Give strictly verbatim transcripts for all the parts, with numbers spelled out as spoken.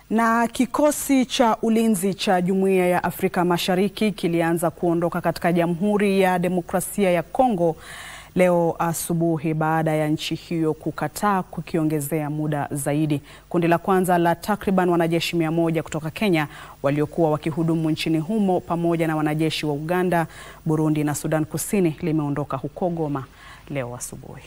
Na kikosi cha ulinzi cha Jumuiya ya Afrika Mashariki kilianza kuondoka katika Jamhuri ya Demokrasia ya Kongo leo asubuhi baada ya nchi hiyo kukataa kukiongezea muda zaidi. Kundi la kwanza la takriban wanajeshi mia moja kutoka Kenya waliokuwa wakihudumu nchini humo pamoja na wanajeshi wa Uganda, Burundi na Sudan Kusini limeondoka huko Goma leo asubuhi.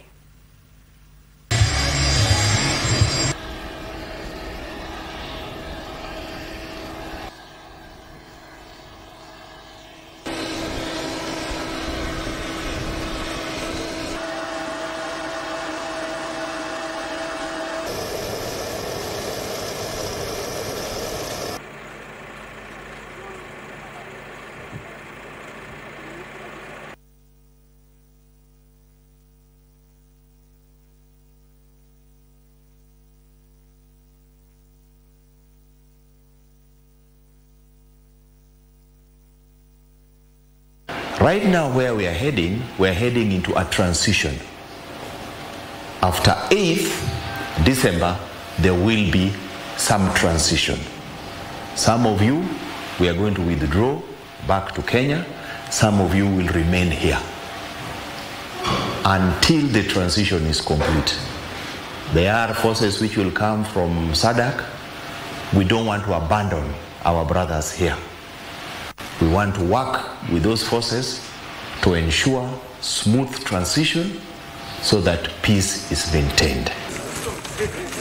Right now where we are heading, we are heading into a transition. After eighth December, there will be some transition. Some of you, we are going to withdraw back to Kenya. Some of you will remain here until the transition is complete. There are forces which will come from S A D C. We don't want to abandon our brothers here. We want to work with those forces to ensure smooth transition so that peace is maintained.